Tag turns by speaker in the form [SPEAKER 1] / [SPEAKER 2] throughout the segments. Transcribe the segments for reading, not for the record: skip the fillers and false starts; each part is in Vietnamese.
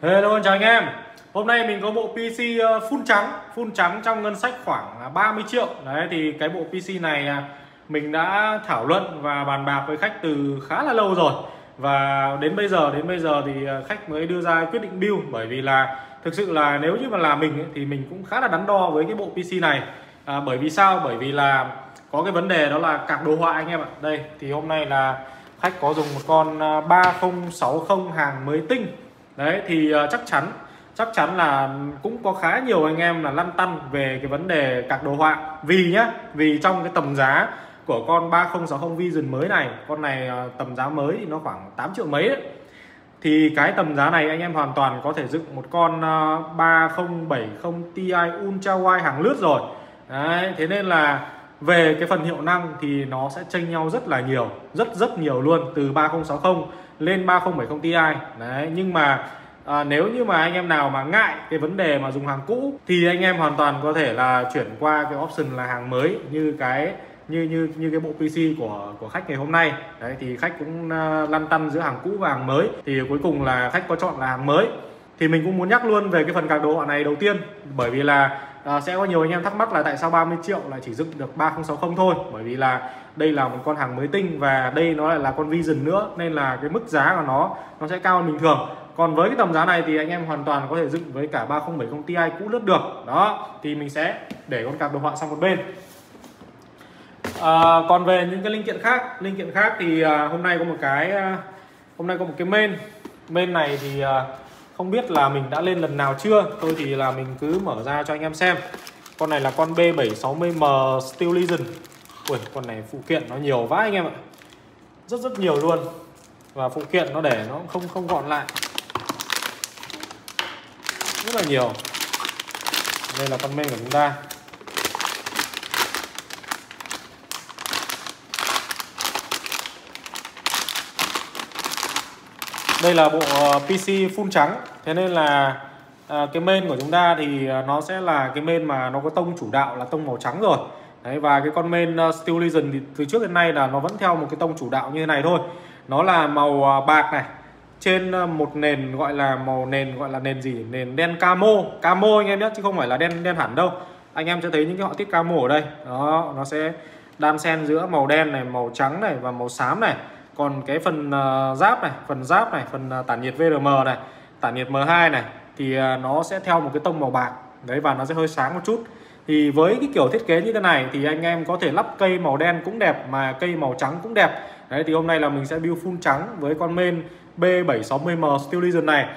[SPEAKER 1] Hello chào anh em. Hôm nay mình có bộ PC full trắng trong ngân sách khoảng 30 triệu. Đấy thì cái bộ PC này mình đã thảo luận và bàn bạc với khách từ khá là lâu rồi. Và đến bây giờ thì khách mới đưa ra quyết định build, bởi vì là thực sự là nếu như mà là mình ấy, thì mình cũng khá là đắn đo với cái bộ PC này. Bởi vì sao? Bởi vì là có cái vấn đề đó là card đồ họa anh em ạ. Đây thì hôm nay là khách có dùng một con 3060 hàng mới tinh. Đấy thì chắc chắn là cũng có khá nhiều anh em là lăn tăn về cái vấn đề card đồ họa. Vì trong cái tầm giá của con 3060 Vision mới này, con này tầm giá mới thì nó khoảng 8 triệu mấy đấy. Thì cái tầm giá này anh em hoàn toàn có thể dựng một con 3070 Ti Ultra Wide hàng lướt rồi. Đấy, thế nên là về cái phần hiệu năng thì nó sẽ chênh nhau rất là nhiều, rất nhiều luôn, từ 3060 lên 3070 Ti. Đấy, nhưng mà nếu như mà anh em nào mà ngại cái vấn đề mà dùng hàng cũ thì anh em hoàn toàn có thể là chuyển qua cái option là hàng mới như cái bộ PC của khách ngày hôm nay. Đấy thì khách cũng lăn tăn giữa hàng cũ và hàng mới, thì cuối cùng là khách có chọn là hàng mới. Thì mình cũng muốn nhắc luôn về cái phần card đồ họa này đầu tiên, bởi vì là sẽ có nhiều anh em thắc mắc là tại sao 30 triệu lại chỉ dựng được 3060 thôi. Bởi vì là đây là một con hàng mới tinh và đây nó lại là con Vision nữa, nên là cái mức giá của nó sẽ cao hơn bình thường. Còn với cái tầm giá này thì anh em hoàn toàn có thể dựng với cả 3070 Ti cũ lướt được. Đó thì mình sẽ để con card đồ họa sang một bên. Còn về những cái linh kiện khác thì hôm nay có một cái main này thì không biết là mình đã lên lần nào chưa. Thôi thì là mình cứ mở ra cho anh em xem. Con này là con B760M Steel Legend. Ui, con này phụ kiện nó nhiều vãi anh em ạ, rất nhiều luôn, và phụ kiện nó để nó không gọn lại, rất là nhiều. Đây là con main của chúng ta. Đây là bộ PC full trắng, thế nên là cái main của chúng ta thì nó sẽ là cái main mà nó có tông chủ đạo là tông màu trắng rồi. Đấy, và cái con main Steel Legend thì từ trước đến nay là nó vẫn theo một cái tông chủ đạo như thế này thôi. Nó là màu bạc này, trên một nền gọi là nền gì? Nền đen camo anh em nhé, chứ không phải là đen hẳn đâu. Anh em sẽ thấy những cái họa tiết camo ở đây. Đó, nó sẽ đan xen giữa màu đen này, màu trắng này và màu xám này. Còn cái phần giáp này, phần tản nhiệt VRM này, tản nhiệt M2 này thì nó sẽ theo một cái tông màu bạc. Đấy, và nó sẽ hơi sáng một chút. Thì với cái kiểu thiết kế như thế này thì anh em có thể lắp cây màu đen cũng đẹp, mà cây màu trắng cũng đẹp. Đấy thì hôm nay là mình sẽ build full trắng với con main B760M Steel Legend này.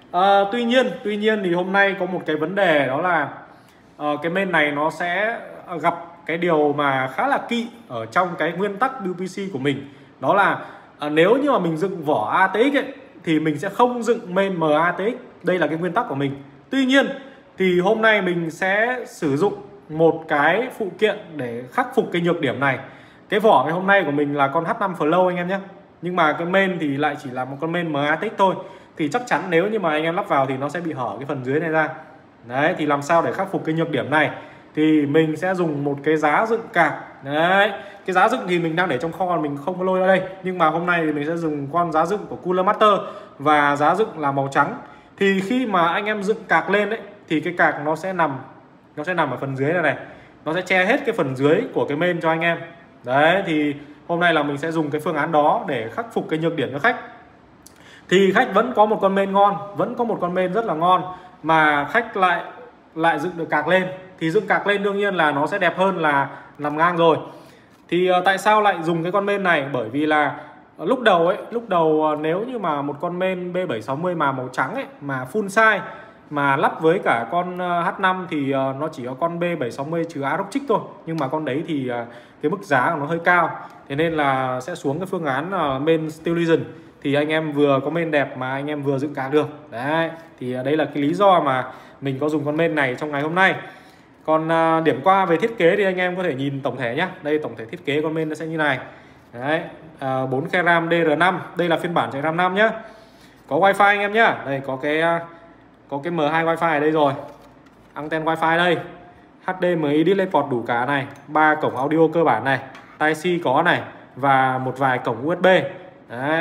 [SPEAKER 1] Tuy nhiên thì hôm nay có một cái vấn đề, đó là cái main này nó sẽ gặp cái điều mà khá là kỵ ở trong cái nguyên tắc build PC của mình. Đó là nếu như mà mình dựng vỏ ATX ấy, thì mình sẽ không dựng main MATX. Đây là cái nguyên tắc của mình. Tuy nhiên thì hôm nay mình sẽ sử dụng một cái phụ kiện để khắc phục cái nhược điểm này. Cái vỏ ngày hôm nay của mình là con H5 Flow anh em nhé, nhưng mà cái main thì lại chỉ là một con main MATX thôi. Thì chắc chắn nếu như mà anh em lắp vào thì nó sẽ bị hở cái phần dưới này ra. Đấy thì làm sao để khắc phục cái nhược điểm này thì mình sẽ dùng một cái giá dựng card. Đấy, cái giá dựng thì mình đang để trong kho, mình không có lôi ra đây, nhưng mà hôm nay thì mình sẽ dùng con giá dựng của Cooler Master và giá dựng là màu trắng. Thì khi mà anh em dựng card lên đấy thì cái card nó sẽ nằm ở phần dưới này, nó sẽ che hết cái phần dưới của cái main cho anh em. Đấy thì hôm nay là mình sẽ dùng cái phương án đó để khắc phục cái nhược điểm cho khách. Thì khách vẫn có một con main ngon, vẫn có một con main rất là ngon, mà khách lại dựng được card lên. Thì dựng card lên đương nhiên là nó sẽ đẹp hơn là nằm ngang rồi. Thì tại sao lại dùng cái con main này? Bởi vì là lúc đầu nếu như mà một con main B760 mà màu trắng ấy, mà full size mà lắp với cả con H5 thì nó chỉ có con B760 trừ Aerochick thôi. Nhưng mà con đấy thì cái mức giá của nó hơi cao, thế nên là sẽ xuống cái phương án main Steel Legend. Thì anh em vừa có main đẹp mà anh em vừa dựng card được. Đấy thì đây là cái lý do mà mình có dùng con main này trong ngày hôm nay. Còn điểm qua về thiết kế thì anh em có thể nhìn tổng thể nhé. Đây, tổng thể thiết kế con main nó sẽ như này. Đấy, 4GB RAM DR5. Đây là phiên bản chạy RAM 5 nhé. Có wifi anh em nhé. Đây có cái M2 wifi ở đây rồi. Anten wifi đây. HDMI DisplayPort đủ cả này. 3 cổng audio cơ bản này. Tai C có này. Và một vài cổng USB. Đấy.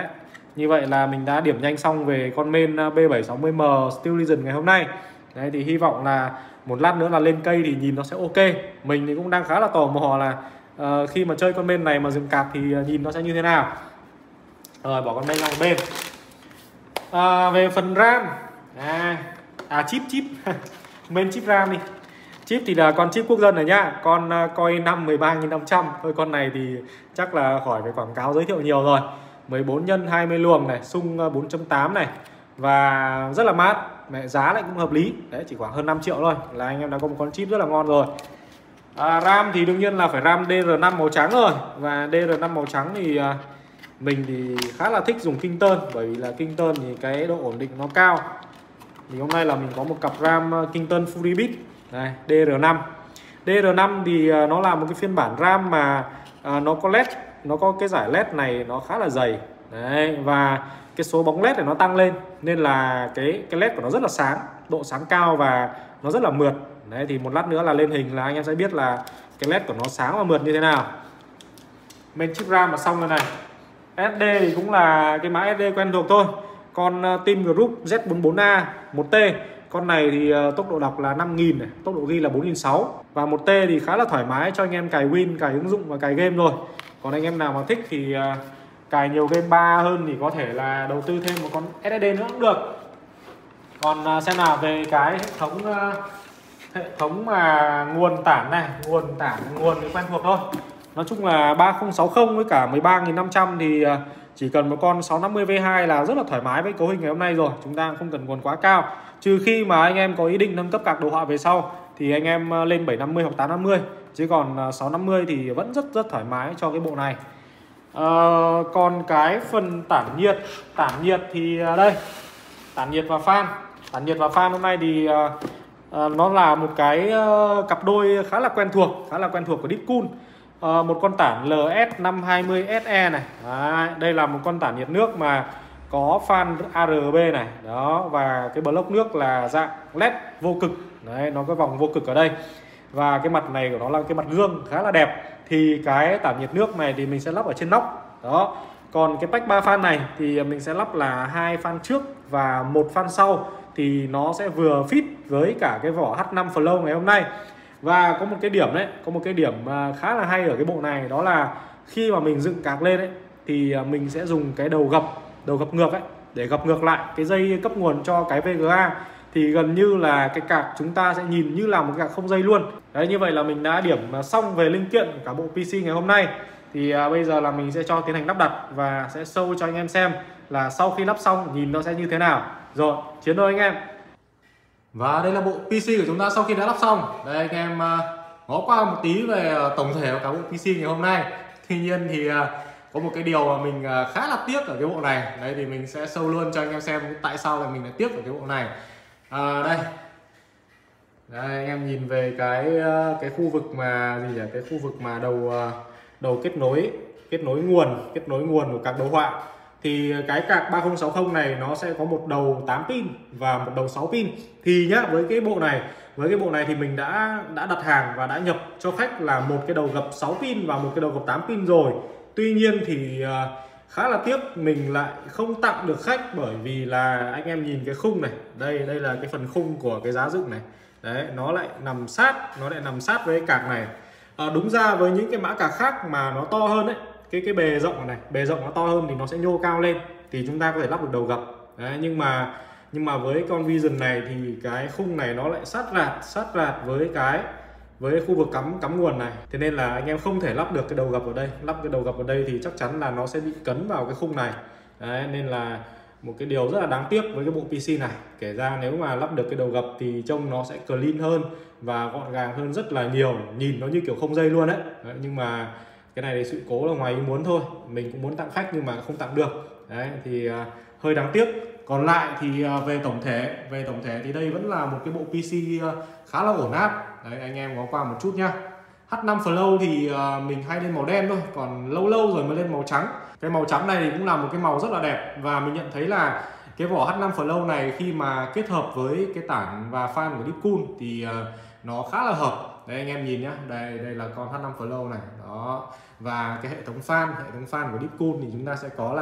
[SPEAKER 1] Như vậy là mình đã điểm nhanh xong về con main B760M Steel Legend ngày hôm nay. Đấy, thì hy vọng là một lát nữa là lên cây thì nhìn nó sẽ ok. Mình thì cũng đang khá là tò mò là khi mà chơi con main này mà dừng cạc thì nhìn nó sẽ như thế nào. Rồi bỏ con main sang một bên. Về phần RAM, chip main chip RAM đi. Chip thì là con chip quốc dân này nhá, con Core i5 13500. Thôi con này thì chắc là khỏi phải quảng cáo giới thiệu nhiều rồi. 14 x 20 luồng này, xung 4.8 này và rất là mát. Mẹ giá lại cũng hợp lý. Đấy, chỉ khoảng hơn 5 triệu thôi là anh em đã có một con chip rất là ngon rồi. RAM thì đương nhiên là phải RAM DR5 màu trắng rồi. Và DR5 màu trắng thì mình thì khá là thích dùng Kingston, bởi vì là Kingston thì cái độ ổn định nó cao. Thì hôm nay là mình có một cặp RAM Kingston FullBit đây, DR5. DR5 thì nó là một cái phiên bản RAM mà nó có LED, nó có cái giải LED này nó khá là dày. Đấy, và cái số bóng LED này nó tăng lên nên là cái LED của nó rất là sáng, độ sáng cao và nó rất là mượt. Đấy, thì một lát nữa là lên hình là anh em sẽ biết là cái LED của nó sáng và mượt như thế nào. Main chip RAM là xong rồi này. SD thì cũng là cái mã SD quen thuộc thôi. Con Team Group Z44A 1T. Con này thì tốc độ đọc là 5000 này, tốc độ ghi là 4600 và 1T thì khá là thoải mái cho anh em cài Win, cài ứng dụng và cài game rồi. Còn anh em nào mà thích thì cài nhiều game 3 hơn thì có thể là đầu tư thêm một con SSD nữa cũng được. Còn xem nào về cái hệ thống mà nguồn tản này, nguồn thì quen thuộc thôi. Nói chung là 3060 với cả 13500 thì chỉ cần một con 650V2 là rất là thoải mái với cấu hình ngày hôm nay rồi. Chúng ta không cần nguồn quá cao. Trừ khi mà anh em có ý định nâng cấp card đồ họa về sau thì anh em lên 750 hoặc 850. Chứ còn 650 thì vẫn rất thoải mái cho cái bộ này. Còn cái phần tản nhiệt thì đây, tản nhiệt và fan. Tản nhiệt và fan hôm nay thì nó là một cái cặp đôi khá là quen thuộc của Deepcool. Một con tản LS520SE này. Đấy, đây là một con tản nhiệt nước mà có fan ARB này đó, và cái block nước là dạng LED vô cực. Đấy, nó có vòng vô cực ở đây và cái mặt này của nó là cái mặt gương khá là đẹp. Thì cái tản nhiệt nước này thì mình sẽ lắp ở trên nóc đó. Còn cái pack 3 fan này thì mình sẽ lắp là 2 fan trước và 1 fan sau, thì nó sẽ vừa fit với cả cái vỏ H5 Flow ngày hôm nay. Và có một cái điểm khá là hay ở cái bộ này, đó là khi mà mình dựng card lên ấy thì mình sẽ dùng cái đầu gập ngược ấy để gập ngược lại cái dây cấp nguồn cho cái VGA, thì gần như là cái card chúng ta sẽ nhìn như là một cái card không dây luôn. Đấy, như vậy là mình đã điểm xong về linh kiện của cả bộ PC ngày hôm nay. Thì bây giờ là mình sẽ cho tiến hành lắp đặt và sẽ show cho anh em xem là sau khi lắp xong nhìn nó sẽ như thế nào. Rồi, chiến thôi anh em. Và đây là bộ PC của chúng ta sau khi đã lắp xong. Đây anh em ngó qua một tí về tổng thể của cả bộ PC ngày hôm nay. Tuy nhiên thì có một cái điều mà mình khá là tiếc ở cái bộ này. Đấy thì mình sẽ show luôn cho anh em xem tại sao là mình lại tiếc ở cái bộ này. Đây anh em nhìn về cái khu vực mà cái khu vực mà đầu kết nối nguồn của các đồ họa. Thì cái card 3060 này nó sẽ có một đầu 8 pin và một đầu 6 pin. Thì nhá, với cái bộ này thì mình đã đặt hàng và đã nhập cho khách là một cái đầu gập 6 pin và một cái đầu gập 8 pin rồi. Tuy nhiên thì khá là tiếc mình lại không tặng được khách, bởi vì là anh em nhìn cái khung này, đây là cái phần khung của cái giá dựng này. Đấy, nó lại nằm sát với cái card này. Đúng ra với những cái mã card khác mà nó to hơn ấy, cái bề rộng này, bề rộng nó to hơn thì nó sẽ nhô cao lên thì chúng ta có thể lắp được đầu gập. Đấy, nhưng mà với con Vision này thì cái khung này nó lại sát rạt với khu vực cắm nguồn này, thế nên là anh em không thể lắp được cái đầu gập ở đây. Lắp cái đầu gập ở đây thì chắc chắn là nó sẽ bị cấn vào cái khung này. Đấy, nên là một cái điều rất là đáng tiếc với cái bộ PC này. Kể ra nếu mà lắp được cái đầu gập thì trông nó sẽ clean hơn và gọn gàng hơn rất là nhiều, nhìn nó như kiểu không dây luôn đấy. Nhưng mà cái này thì sự cố là ngoài ý muốn thôi, mình cũng muốn tặng khách nhưng mà không tặng được. Đấy thì hơi đáng tiếc. Còn lại thì về tổng thể thì đây vẫn là một cái bộ PC khá là ổn áp. Đấy, anh em có qua một chút nhá. H5 Flow thì mình hay lên màu đen thôi, còn lâu rồi mới lên màu trắng. Cái màu trắng này thì cũng là một cái màu rất là đẹp, và mình nhận thấy là cái vỏ H5 Flow này khi mà kết hợp với cái tản và fan của Deepcool thì nó khá là hợp. Đây anh em nhìn nhá, đây là con H5 Flow này đó, và cái hệ thống fan của Deepcool thì chúng ta sẽ có là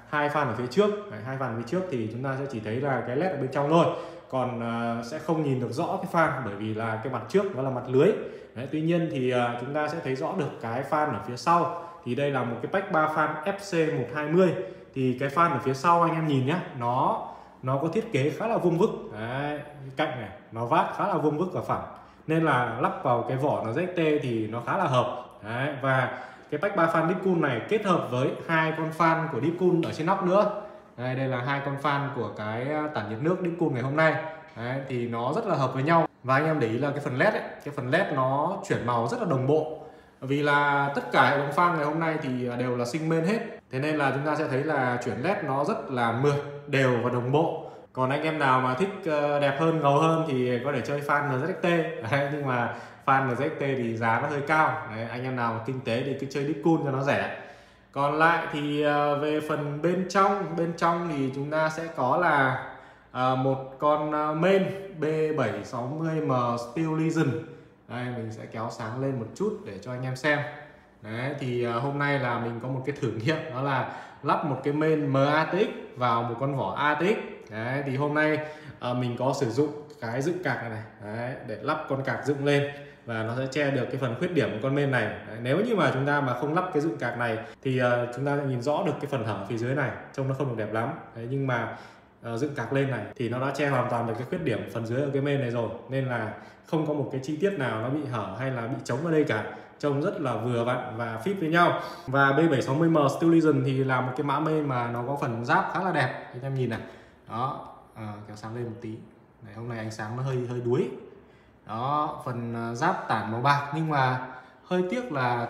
[SPEAKER 1] hai fan ở phía trước. Đấy, hai fan ở phía trước thì chúng ta sẽ chỉ thấy là cái led ở bên trong thôi, còn sẽ không nhìn được rõ cái fan bởi vì là cái mặt trước nó là mặt lưới. Đấy, tuy nhiên thì chúng ta sẽ thấy rõ được cái fan ở phía sau. Thì đây là một cái pack 3 fan FC120. Thì cái fan ở phía sau anh em nhìn nhé, nó có thiết kế khá là vuông vức. Đấy, cạnh này nó vát khá là vuông vức và phẳng, nên là lắp vào cái vỏ nó ZT thì nó khá là hợp. Đấy, và cái pack 3 fan deep cool này kết hợp với hai con fan của deep cool ở trên nóc nữa. Đây là hai con fan của cái tản nhiệt nước deep cool ngày hôm nay. Đấy, thì nó rất là hợp với nhau. Và anh em để ý là cái phần led ấy, cái phần led nó chuyển màu rất là đồng bộ. Vì là tất cả hệ thống fan ngày hôm nay thì đều là sinh main hết. Thế nên là chúng ta sẽ thấy là chuyển led nó rất là mượt, đều và đồng bộ. Còn anh em nào mà thích đẹp hơn, ngầu hơn thì có thể chơi fan NZXT. Đấy, nhưng mà fan NZXT thì giá nó hơi cao. Đấy, anh em nào mà kinh tế thì cứ chơi deep cool cho nó rẻ. Còn lại thì về phần bên trong thì chúng ta sẽ có là một con main B760M Steel Legend. Đây, mình sẽ kéo sáng lên một chút để cho anh em xem. Đấy, thì hôm nay là mình có một cái thử nghiệm, đó là lắp một cái main MATX vào một con vỏ ATX. Đấy, thì hôm nay mình có sử dụng cái dựng cạc này, đấy, để lắp con cạc dựng lên và nó sẽ che được cái phần khuyết điểm của con main này. Đấy, nếu như mà chúng ta mà không lắp cái dựng cạc này thì chúng ta sẽ nhìn rõ được cái phần hở phía dưới này, trông nó không được đẹp lắm. Đấy, nhưng mà dựng cạc lên này thì nó đã che hoàn toàn được cái khuyết điểm phần dưới ở cái main này rồi, nên là không có một cái chi tiết nào nó bị hở hay là bị trống ở đây cả, trông rất là vừa vặn và fit với nhau. Và B760M Steel Legend thì là một cái mã main mà nó có phần giáp khá là đẹp, anh em nhìn này. Đó, kéo sáng lên một tí. Đấy, hôm nay ánh sáng nó hơi đuối. Đó, phần giáp tản màu bạc, nhưng mà hơi tiếc là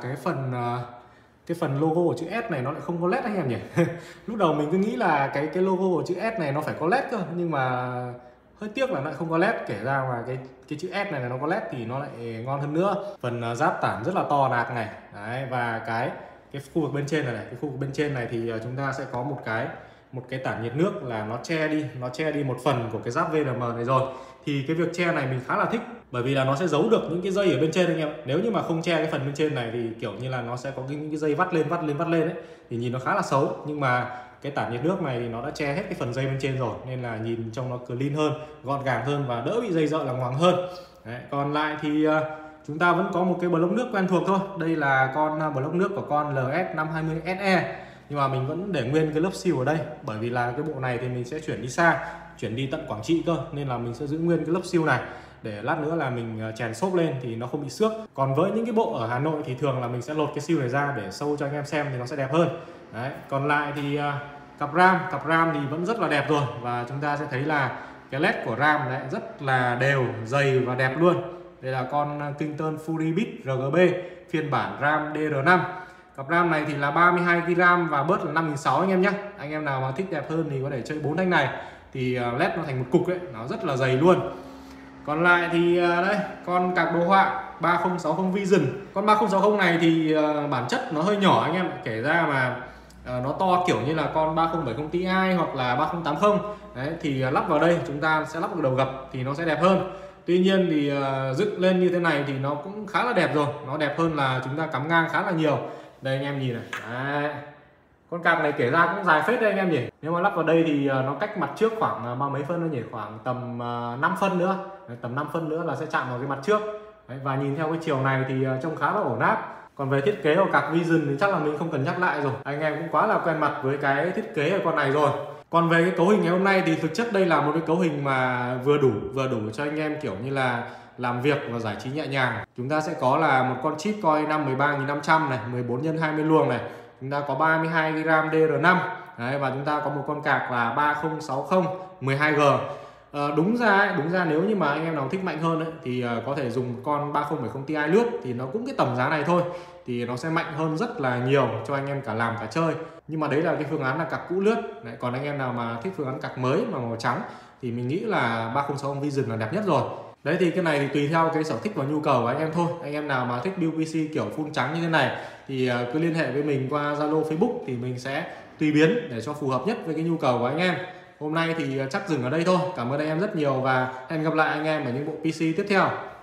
[SPEAKER 1] cái phần logo của chữ S này nó lại không có led anh em nhỉ. Lúc đầu mình cứ nghĩ là cái logo của chữ S này nó phải có led cơ, nhưng mà hơi tiếc là nó lại không có led. Kể ra mà cái chữ S này nó có led thì nó lại ngon hơn nữa. Phần giáp tản rất là to đạc này. Đấy, và cái khu vực bên trên này, cái khu vực bên trên này thì chúng ta sẽ có một cái tản nhiệt nước là nó che đi một phần của cái giáp VRM này rồi. Thì cái việc che này mình khá là thích, bởi vì là nó sẽ giấu được những cái dây ở bên trên anh em. Nếu như mà không che cái phần bên trên này thì kiểu như là nó sẽ có những cái dây vắt lên ấy, thì nhìn nó khá là xấu. Nhưng mà cái tản nhiệt nước này thì nó đã che hết cái phần dây bên trên rồi, nên là nhìn trông nó clean hơn, gọn gàng hơn và đỡ bị dây dợ lằng ngoằng hơn. Đấy, còn lại thì chúng ta vẫn có một cái block nước quen thuộc thôi. Đây là con block nước của con LS520SE, nhưng mà mình vẫn để nguyên cái lớp siêu ở đây, bởi vì là cái bộ này thì mình sẽ chuyển đi xa, chuyển đi tận Quảng Trị cơ, nên là mình sẽ giữ nguyên cái lớp siêu này để lát nữa là mình chèn xốp lên thì nó không bị xước. Còn với những cái bộ ở Hà Nội thì thường là mình sẽ lột cái siêu này ra để show cho anh em xem thì nó sẽ đẹp hơn. Đấy, còn lại thì cặp RAM thì vẫn rất là đẹp rồi, và chúng ta sẽ thấy là cái led của RAM đấy rất là đều, dày và đẹp luôn. Đây là con Kingston Fury Bit RGB phiên bản RAM DR5. Cặp RAM này thì là 32GB RAM và bớt là 5600 anh em nhé. Anh em nào mà thích đẹp hơn thì có thể chơi 4 thanh này, thì led nó thành một cục ấy, nó rất là dày luôn. Còn lại thì đây, con card đồ họa 3060 Vision. Con 3060 này thì bản chất nó hơi nhỏ anh em, kể ra mà nó to kiểu như là con 3070 Ti hoặc là 3080. Đấy, thì lắp vào đây chúng ta sẽ lắp vào đầu gập thì nó sẽ đẹp hơn. Tuy nhiên thì dựng lên như thế này thì nó cũng khá là đẹp rồi, nó đẹp hơn là chúng ta cắm ngang khá là nhiều. Đây anh em nhìn này. Đấy, con card này kể ra cũng dài phết đấy anh em nhỉ. Nếu mà lắp vào đây thì nó cách mặt trước khoảng bao mấy phân nữa nhỉ, khoảng tầm 5 phân nữa. Đấy, tầm 5 phân nữa là sẽ chạm vào cái mặt trước. Đấy, và nhìn theo cái chiều này thì trông khá là ổn áp. Còn về thiết kế của card Vision thì chắc là mình không cần nhắc lại rồi, anh em cũng quá là quen mặt với cái thiết kế của con này rồi. Còn về cái cấu hình ngày hôm nay thì thực chất đây là một cái cấu hình mà vừa đủ cho anh em kiểu như là làm việc và giải trí nhẹ nhàng. Chúng ta sẽ có là một con chip Core i5 13500 này, 14x20 luồng này. Chúng ta có 32GB RAM DR5. Đấy, và chúng ta có một con card là 3060 12G. Đúng ra nếu như mà anh em nào thích mạnh hơn ấy, thì có thể dùng con 3070 Ti lướt, thì nó cũng cái tầm giá này thôi, thì nó sẽ mạnh hơn rất là nhiều cho anh em cả làm cả chơi. Nhưng mà đấy là cái phương án là card cũ lướt. Đấy, còn anh em nào mà thích phương án card mới mà màu trắng thì mình nghĩ là 3060 Vision là đẹp nhất rồi. Đấy, thì cái này thì tùy theo cái sở thích và nhu cầu của anh em thôi. Anh em nào mà thích build PC kiểu full trắng như thế này thì cứ liên hệ với mình qua Zalo, Facebook, thì mình sẽ tùy biến để cho phù hợp nhất với cái nhu cầu của anh em. Hôm nay thì chắc dừng ở đây thôi. Cảm ơn anh em rất nhiều và hẹn gặp lại anh em ở những bộ PC tiếp theo.